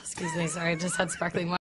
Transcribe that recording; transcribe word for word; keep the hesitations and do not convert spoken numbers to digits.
Excuse me, sorry, I just had sparkling water.